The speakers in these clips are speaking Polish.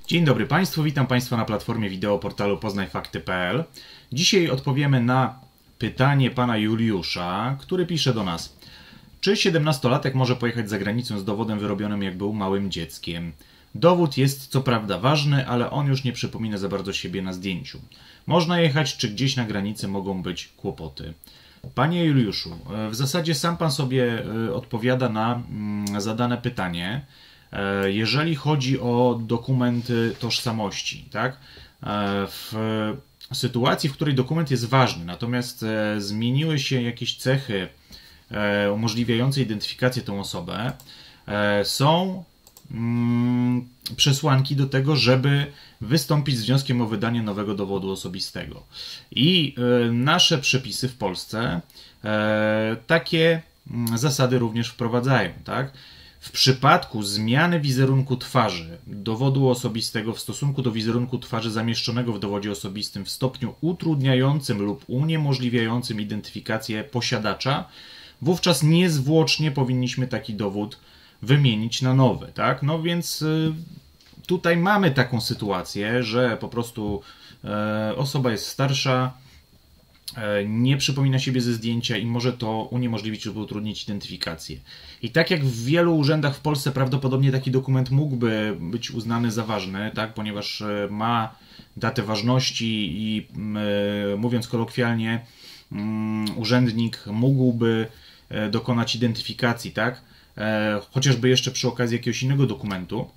Dzień dobry Państwu, witam Państwa na platformie wideo portalu poznajfakty.pl. Dzisiaj odpowiemy na pytanie pana Juliusza, który pisze do nas: czy 17-latek może pojechać za granicę z dowodem wyrobionym, jak był małym dzieckiem? Dowód jest co prawda ważny, ale on już nie przypomina za bardzo siebie na zdjęciu. Można jechać, czy gdzieś na granicy mogą być kłopoty? Panie Juliuszu, w zasadzie sam pan sobie odpowiada na zadane pytanie. Jeżeli chodzi o dokumenty tożsamości, tak? W sytuacji, w której dokument jest ważny, natomiast zmieniły się jakieś cechy umożliwiające identyfikację tą osobę, są przesłanki do tego, żeby wystąpić z wnioskiem o wydanie nowego dowodu osobistego. I nasze przepisy w Polsce takie zasady również wprowadzają, tak? W przypadku zmiany wizerunku twarzy dowodu osobistego w stosunku do wizerunku twarzy zamieszczonego w dowodzie osobistym w stopniu utrudniającym lub uniemożliwiającym identyfikację posiadacza, wówczas niezwłocznie powinniśmy taki dowód wymienić na nowy, tak? No więc tutaj mamy taką sytuację, że po prostu osoba jest starsza, nie przypomina siebie ze zdjęcia i może to uniemożliwić lub utrudnić identyfikację. I tak jak w wielu urzędach w Polsce prawdopodobnie taki dokument mógłby być uznany za ważny, tak, ponieważ ma datę ważności i mówiąc kolokwialnie, urzędnik mógłby dokonać identyfikacji, tak, chociażby jeszcze przy okazji jakiegoś innego dokumentu,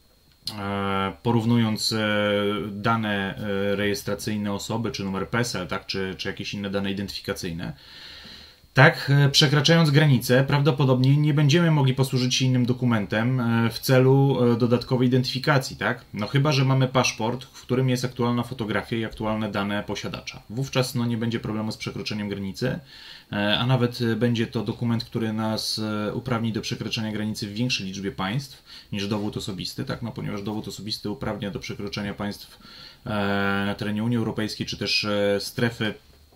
porównując dane rejestracyjne osoby, czy numer PESEL, tak, czy jakieś inne dane identyfikacyjne. Tak, przekraczając granicę, prawdopodobnie nie będziemy mogli posłużyć się innym dokumentem w celu dodatkowej identyfikacji, tak? No chyba że mamy paszport, w którym jest aktualna fotografia i aktualne dane posiadacza. Wówczas no, nie będzie problemu z przekroczeniem granicy, a nawet będzie to dokument, który nas uprawni do przekroczenia granicy w większej liczbie państw niż dowód osobisty, tak? No, ponieważ dowód osobisty uprawnia do przekroczenia państw na terenie Unii Europejskiej, czy też strefy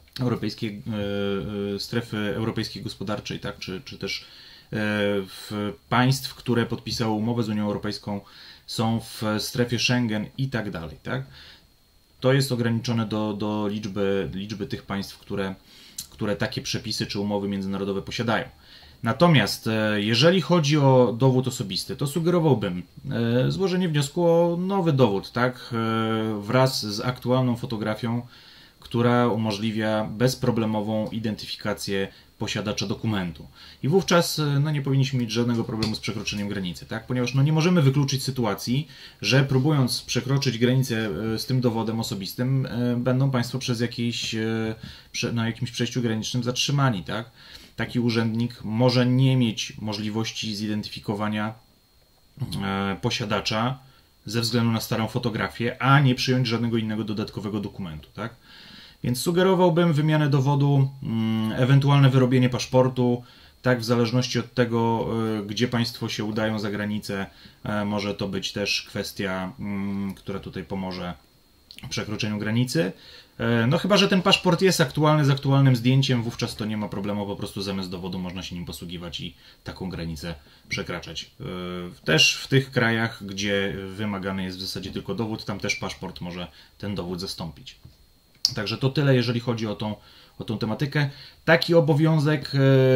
europejskiej gospodarczej, tak? czy też państw, które podpisały umowę z Unią Europejską, są w strefie Schengen i tak dalej. Tak? To jest ograniczone do liczby tych państw, które takie przepisy czy umowy międzynarodowe posiadają. Natomiast jeżeli chodzi o dowód osobisty, to sugerowałbym złożenie wniosku o nowy dowód, tak? Wraz z aktualną fotografią, która umożliwia bezproblemową identyfikację posiadacza dokumentu. I wówczas no, nie powinniśmy mieć żadnego problemu z przekroczeniem granicy, tak? Ponieważ no, nie możemy wykluczyć sytuacji, że próbując przekroczyć granicę z tym dowodem osobistym, będą Państwo na jakimś przejściu granicznym zatrzymani. Tak? Taki urzędnik może nie mieć możliwości zidentyfikowania posiadacza ze względu na starą fotografię, a nie przyjąć żadnego innego dodatkowego dokumentu. Tak? Więc sugerowałbym wymianę dowodu, ewentualne wyrobienie paszportu, tak w zależności od tego, gdzie Państwo się udają za granicę, może to być też kwestia, która tutaj pomoże w przekroczeniu granicy. No chyba że ten paszport jest aktualny z aktualnym zdjęciem, wówczas to nie ma problemu, po prostu zamiast dowodu można się nim posługiwać i taką granicę przekraczać. Też w tych krajach, gdzie wymagany jest w zasadzie tylko dowód, tam też paszport może ten dowód zastąpić. Także to tyle, jeżeli chodzi o tą tematykę. Taki obowiązek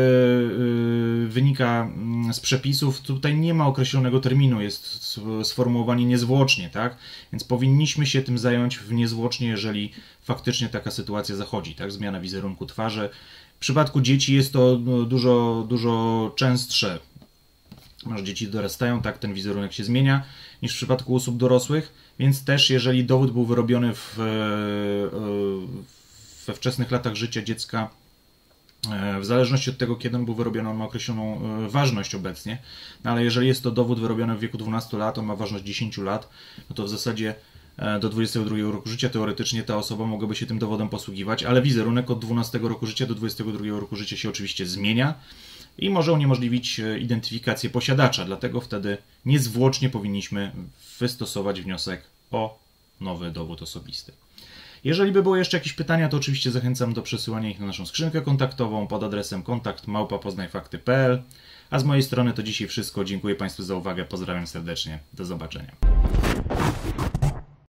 wynika z przepisów. Tutaj nie ma określonego terminu, jest sformułowanie niezwłocznie, tak? Więc powinniśmy się tym zająć w niezwłocznie, jeżeli faktycznie taka sytuacja zachodzi, tak? Zmiana wizerunku twarzy. W przypadku dzieci jest to dużo częstsze. Może dzieci dorastają, tak? Ten wizerunek się zmienia, niż w przypadku osób dorosłych. Więc też jeżeli dowód był wyrobiony we wczesnych latach życia dziecka, w zależności od tego, kiedy on był wyrobiony, on ma określoną ważność obecnie, no ale jeżeli jest to dowód wyrobiony w wieku 12 lat, on ma ważność 10 lat, no to w zasadzie do 22 roku życia teoretycznie ta osoba mogłaby się tym dowodem posługiwać, ale wizerunek od 12 roku życia do 22 roku życia się oczywiście zmienia i może uniemożliwić identyfikację posiadacza, dlatego wtedy niezwłocznie powinniśmy wystosować wniosek o nowy dowód osobisty. Jeżeli by były jeszcze jakieś pytania, to oczywiście zachęcam do przesyłania ich na naszą skrzynkę kontaktową pod adresem kontakt@poznajfakty.pl. A z mojej strony to dzisiaj wszystko. Dziękuję Państwu za uwagę. Pozdrawiam serdecznie. Do zobaczenia.